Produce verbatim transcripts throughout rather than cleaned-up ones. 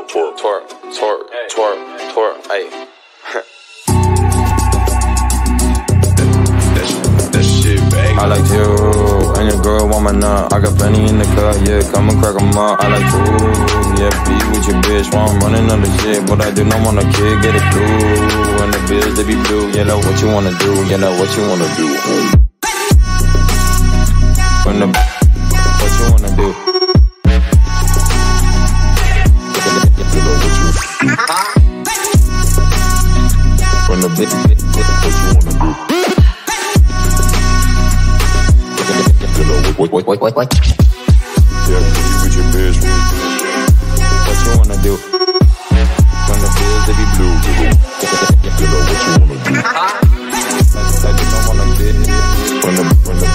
twerk, twerk, twerk, twerk, twerk, ayy. that, that, that shit bang. I like you and your girl want my nut. I got plenty in the cut, yeah, come and crack 'em up. I like you, yeah, be with your bitch while I'm running on the shit. But I do not want a kid, get it through. And the bills, they be blue, you know what you wanna do, you know what you wanna do. When the, what you wanna do? When the bitch, what you wanna do? What, what, what, what, what? Yeah, you with your bitch. What you wanna do? When the bills, they be blue. You know what you wanna do? I just don't wanna get it. When the, when the,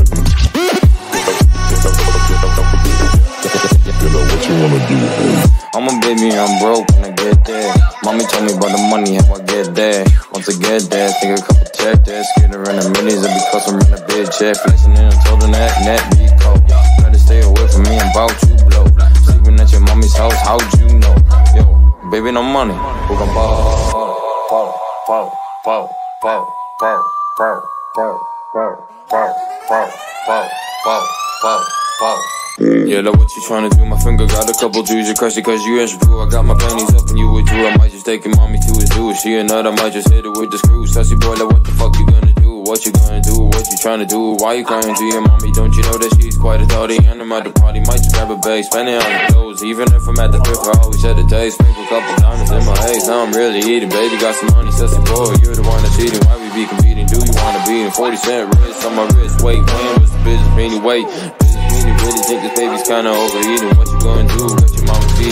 you know what you wanna do? I'm a baby, I'm broke when I get there. Mommy told me about the money, how I get there. Once I get there, think a couple check there. Skater in the minis, and because I'm in a big check. Flexing in, I told her that, that be cold. Better stay away from me, I'm about to blow. Sleeping at your mommy's house, how'd you know? Yo, baby, no money. Who gon' ball? Ball, ball, ball, ball, ball, ball, ball, ball, ball, ball, ball, ball, ball, ball. Yeah, that's what you tryna do. My finger got a couple G's. You crushed it cause you ain't blue. I got my panties up and you withdrew. I might just take your mommy to his zoo. She a nut, I might just hit her with the screws. Sassy boy, like what the fuck you gonna do? What you gonna do? What you tryna do? Why you crying to your mommy? Don't you know that she's quite a thotty? And I'm at the party, might just grab a bag, spend it on the clothes. Even if I'm at the thrift, I always had a taste. Sprinkle a couple diamonds in my haze. Now I'm really eating, baby. Got some money, sassy boy. You're the one that's eating. Why we be competing? Do you wanna be in forty cent wrist on my wrist? Wait, when was the business meaning? Wait. You really think this baby's kinda overeating? What you gonna do? What your mama feed?